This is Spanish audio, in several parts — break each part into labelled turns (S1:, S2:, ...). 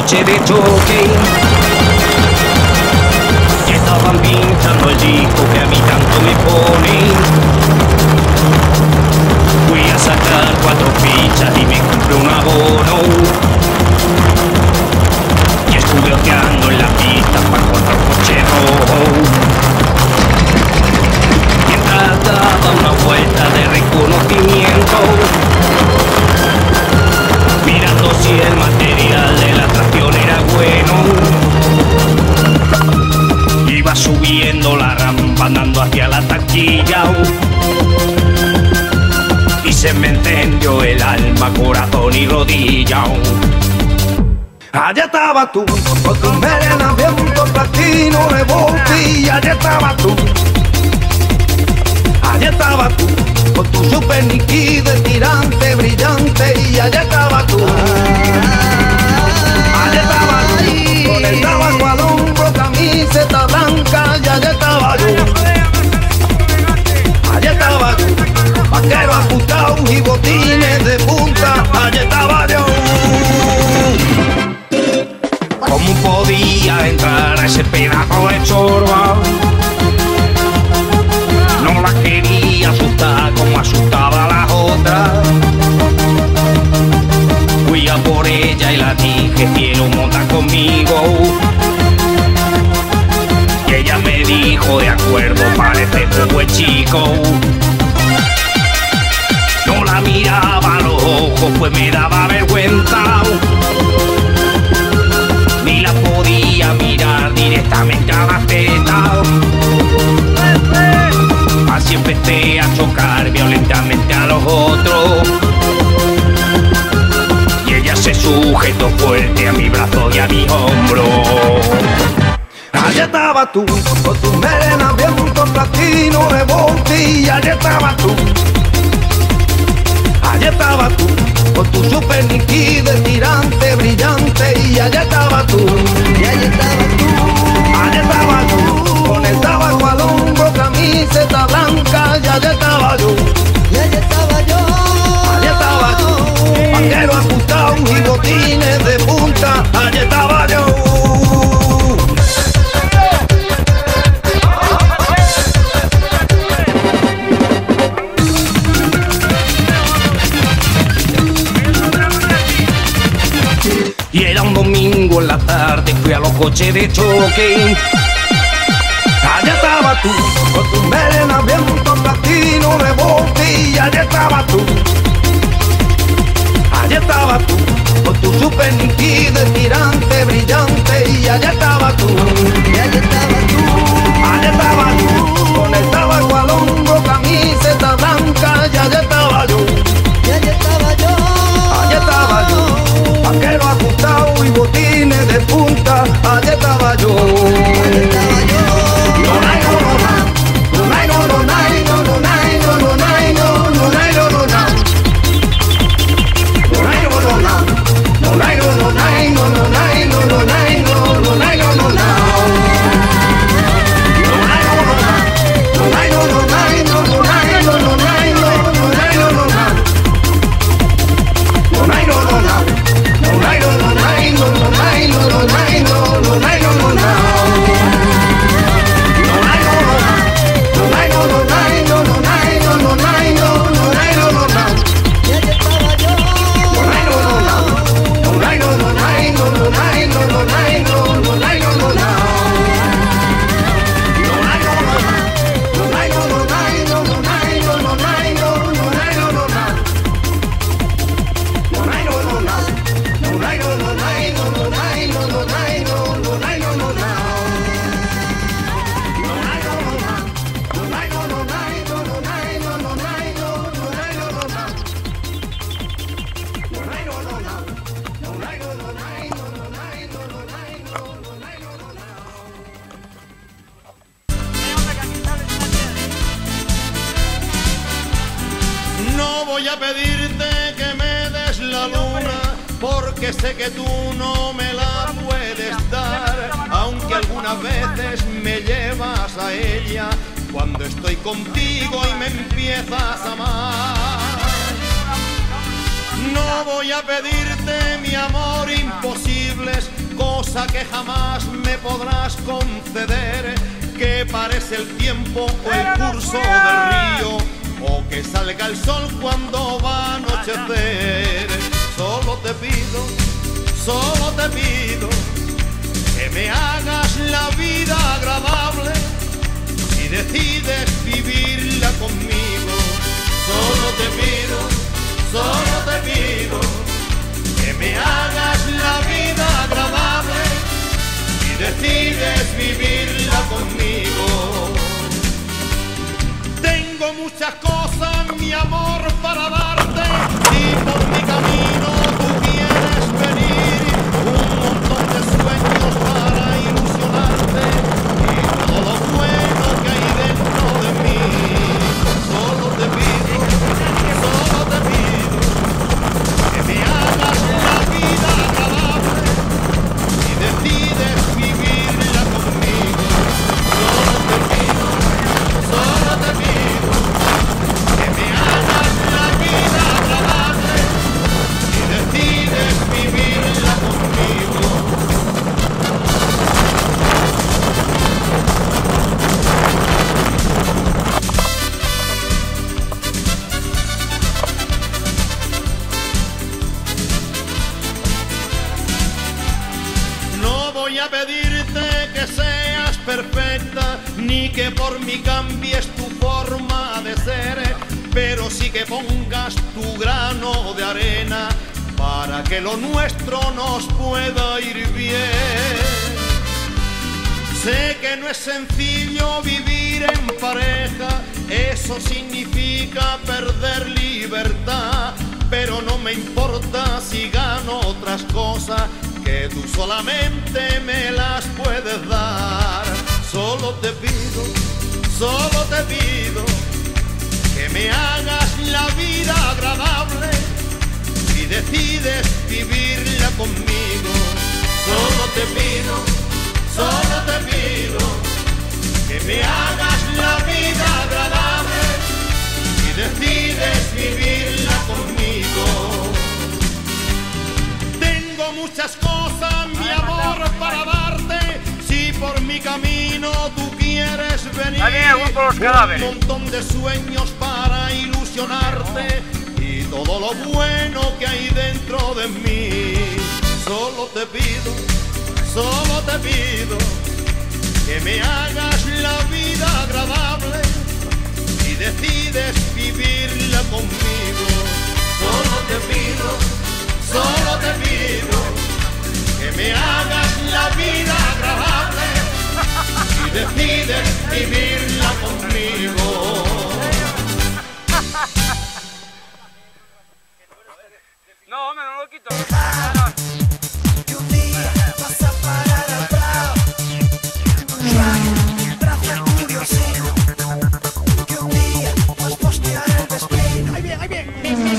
S1: coches de choque y estaban pinchando el disco que a mí tanto me pone. Fui a sacar 4 fichas y me compré un abono y estuve oteando en la pista para encontrar un coche rojo. Mientras daba una vuelta de reconocimiento, mirando si el material de la tracción era bueno. Iba subiendo la rampa andando hacia la taquilla y se me encendió el alma, corazón y rodilla. Allá estaba tú, con tu melena viento platino de botella. Allá estaba tú, allá estaba tú, con tu super Niki de tirante brillante. Y allá estaba tú, allá estaba tú, con el tabaco al hombro, camiseta blanca. Y allá estaba yo, allá estaba yo, vaquero ajustado y botines de punta. Allá estaba yo. ¿Cómo podía entrar a ese pedazo de chorba? No la quería asustar como asustaba a las otras. Fui a por ella y la dije, quiero montar conmigo. Y ella me dijo, de acuerdo, parece un buen chico. No la miraba a los ojos, pues me daba vergüenza. Ni la podía mirar directamente a la teta. Así empecé a chocar violentamente a los otros. Y ella se sujetó fuerte a mi brazo y a mi hombro. Allá estaba tú, con tu melena viento platino de botella. Allá estaba tú, allá estaba tú, con tu super Niki de tirante brillante. Y allá estaba tú, y allá estaba tú, allá estaba tú, con el tabaco al hombro, camiseta blanca. Y allá estaba yo, y allá estaba yo, allá estaba yo, vaquero ajustado y botines de punta. Allá estaba yo. Y era un domingo en la tarde, fui a los coches de choque. Allá estaba tú, con tu melena viento platino de botella. Allá estaba tú, allá estaba tú, con tu super Niki de tirante brillante. Y allá estaba tú, y allá estaba tú, allá estaba tú, con el tabaco al hombro, camiseta blanca. Y allá estaba yo, y allá estaba yo, allá estaba yo, vaquero ajustado y botines de punta. Allá estaba yo, allá estaba yo.
S2: voy a pedirte que me des la luna, porque sé que tú no me la puedes dar, aunque algunas veces me llevas a ella cuando estoy contigo y me empiezas a amar. No voy a pedirte, mi amor, imposibles, cosa que jamás me podrás conceder, que parece el tiempo o el curso del río, o que salga el sol cuando va a anochecer. Solo te pido que me hagas la vida agradable y decides vivirla conmigo. Solo te pido que me hagas la vida agradable y decides vivirla conmigo. Tengo muchas cosas, mi amor, para darte, si por mi camino tú quieres venir, un montón de sueños para ilusionarte y todo lo bueno que hay dentro de mí. Solo te pido que me hagas la vida agradable y decides vivirla conmigo. Solo te pido que me hagas la vida agradable y decides vivirla conmigo. No voy a pedirte que seas perfecta, ni que por mí cambies tu forma de ser, pero sí que pongas tu grano de arena para que lo nuestro nos pueda ir bien. Sé que no es sencillo vivir en pareja, eso significa perder libertad, pero no me importa si gano otras cosas que tú solamente me las puedes dar. Solo te pido que me hagas la vida agradable y decides vivirla conmigo. Solo te pido que me hagas la vida agradable y decides vivirla conmigo. Tengo muchas cosas, mi amor, para darte, si por mi camino tú quieres venir, un montón de sueños para ilusionarte y todo lo bueno que hay dentro de mí. Solo te pido que me hagas la vida agradable y decides vivirla conmigo. Solo te pido que me hagas la vida agradable y decides vivirla conmigo.
S3: No, hombre, no lo quito.
S4: Que un día vas a parar al Prado, traza tu diosero. Que un día vas a postear el destino. Ahí bien.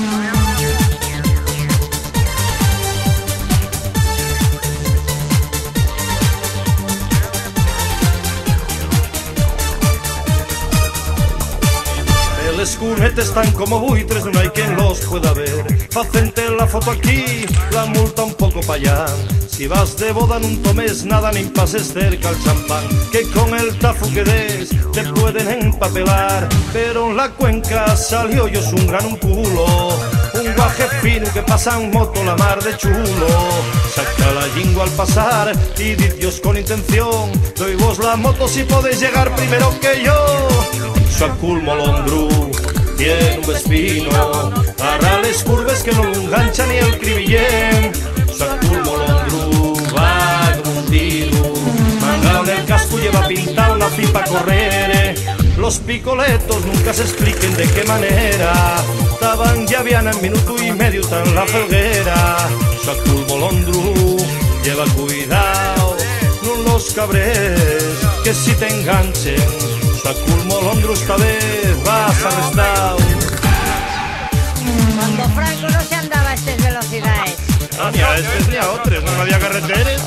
S1: Les cunetes están como buitres, no hay quien los pueda ver. Facente la foto aquí, la multa un poco pa' allá. Si vas de boda no tomes nada ni pases cerca al champán, que con el tafu que des te pueden empapelar. Pero en la cuenca salió yo un gran culo, un guaje fino que pasa en moto la mar de chulo. Saca la lingua al pasar y di Dios con intención, doy vos la moto si podéis llegar primero que yo. Su cul molondru tiene un vespino, para les curves que no lo engancha ni el cribillén. Su cul molondru va con un tiro, mangao en el casco lleva pintado una pipa a correr. Los picoletos nunca se expliquen de qué manera estaban ya habían en minuto y medio tan la felguera. Su cul molondru lleva cuidado, no los cabres que si te enganchen. Sacul molondro esta vez vas arrestado.
S5: Cuando Franco no se andaba a estas velocidades.
S1: Ah, ni a estos ni a otros, no había carreteras.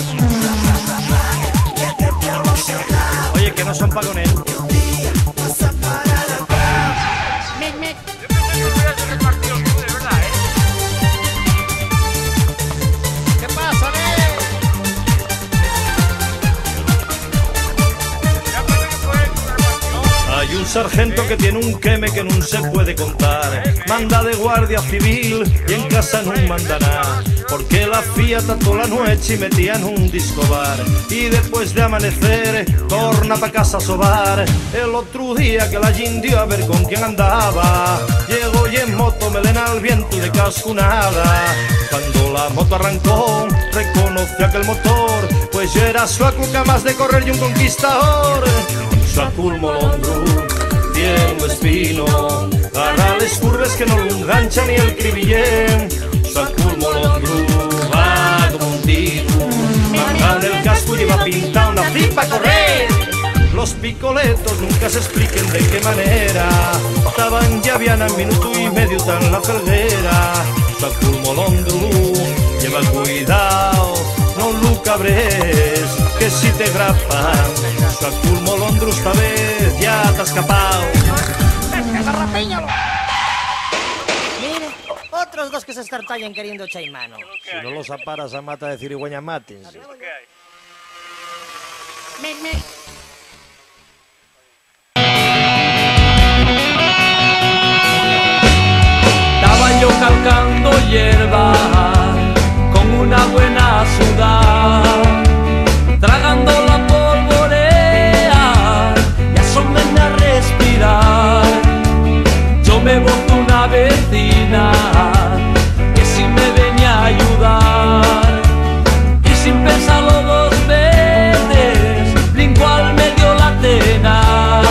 S1: Oye, que no son pagones.
S5: Mec.
S3: Yo pensé que hubiera sido el partido, de verdad,
S6: un sargento que tiene un queme que no se puede contar. Manda de guardia civil y en casa no manda nada, porque la Fiat toda la noche y metía en un disco bar. Y después de amanecer, torna pa' casa a sobar. El otro día que la dio a ver con quién andaba, llegó y en moto melena al viento y de casco nada. Cuando la moto arrancó, reconoció aquel motor, pues ya era suaco capaz de correr y un conquistador. Suaco el molondro, tiene un espino, agarra les curves que no lo engancha ni el cribillén. Suaco el molondro, va como un tiro, manga en el casco y lleva pintada una pipa a correr. Los picoletos nunca se expliquen de qué manera estaban ya habían a minuto y medio tan la felguera. Saco el molondro, lleva cuidado, no lo cabres, que si te grapan. Saco el molondro esta vez ya te has escapado.
S7: Mire, otros dos que se estartallan queriendo chaimano.
S6: Si no los aparas a mata de cirigüeña, mátense.
S8: Yo calcando hierba con una buena sudada, tragando la polvorea y asómenme a respirar. Yo me boto una vecina que si me venía a ayudar y sin pensarlo dos veces brinco al medio la tena.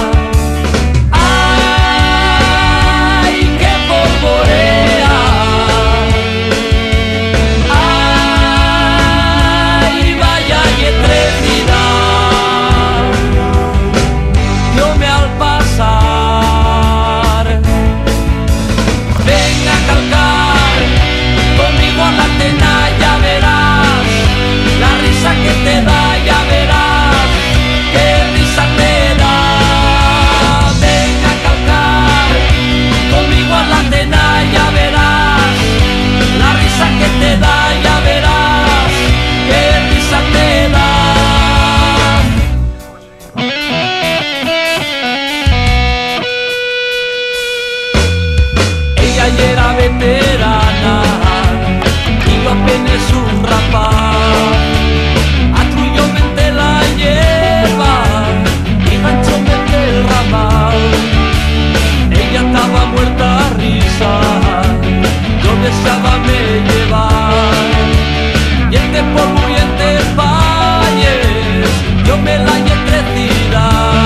S8: Veterana y yo apenas un rapaz, atruyómente la lleva y ganchómente el ramal. Ella estaba muerta a risa, yo deseaba me llevar y entre polvo y entre valles yo me la hallé crecida.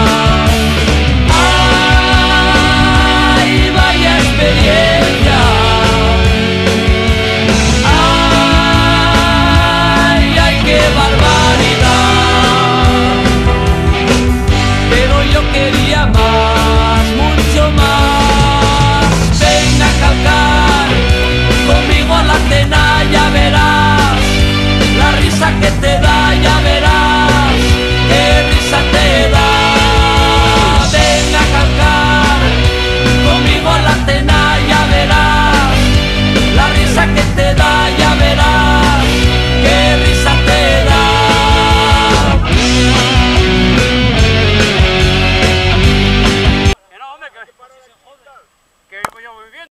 S8: ¡Ay, vaya experiencia! Quería más, mucho más. Ven a calcar conmigo a la cena, ya verás la risa que te da, ya verás qué risa te da. Ven a calcar conmigo a la cena, ya verás la risa que te da, ya verás qué risa te da.
S3: Que vengo yo muy bien.